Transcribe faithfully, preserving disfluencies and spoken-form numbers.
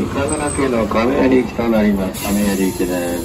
神奈川県の亀有駅となります。亀有駅です。